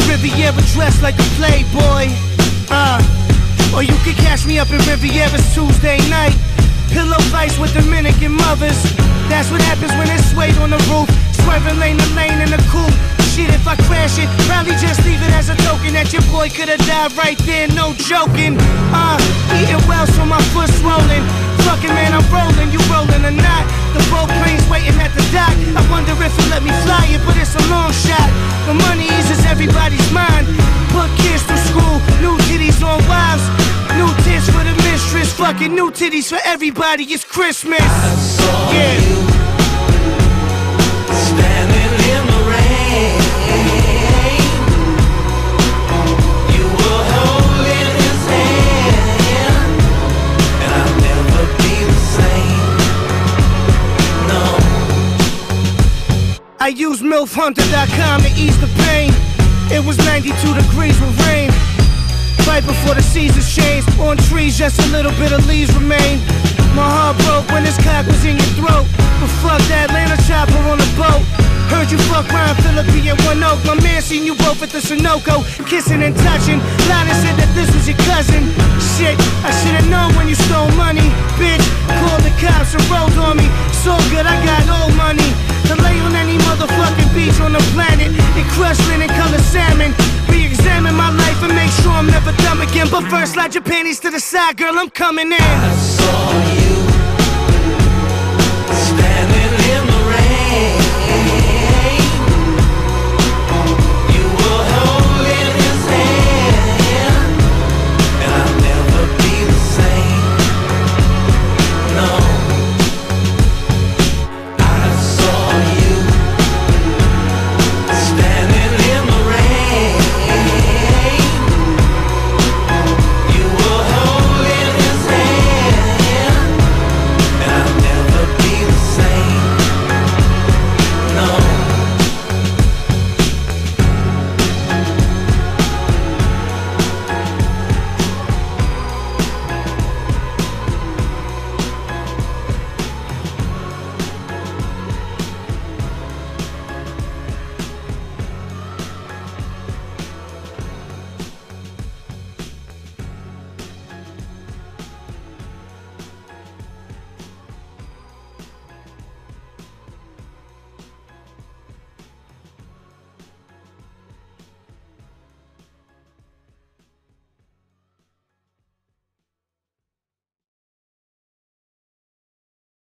Riviera dressed like a playboy. Or you can catch me up in Riviera's Tuesday night. Pillow fights with Dominican mothers. That's what happens when it's suede on the roof. Swerving lane to lane in the coupe. Shit, if I crash it, probably just leave it as a token that your boy could've died right there, no joking. Eating well so my foot's swollen. Fucking man, I'm rolling, you rolling or not. The boat plane's waiting at the dock. I wonder if he'll let me fly it, but it's a long shot. The money eases everybody's mind. Put kids through school, new titties on wives. New tits for the mistress, fucking new titties for everybody, it's Christmas. I saw you standing in the rain. You were holding his hand, and I'll never be the same, no. I used MILFHunter.com to ease the pain. It was 92 degrees with rain. Right before the seasons changed. On trees, just a little bit of leaves remain. My heart broke when this cock was in your throat. But fuck that Atlanta chopper on a boat. Heard you fuck Ryan Phillippe and One Oak. My man seen you both at the Sunoco, kissing and touching. Lana said that this was your cousin. Shit, I should've known when you stole money. Bitch, called the cops and rolled on me. So good, I got old money to lay on any motherfucking beach on the planet and crush linen colored salmon. Re-examine my life and make sure I'm never dumb again. But first, slide your panties to the side, girl, I'm coming in. I saw you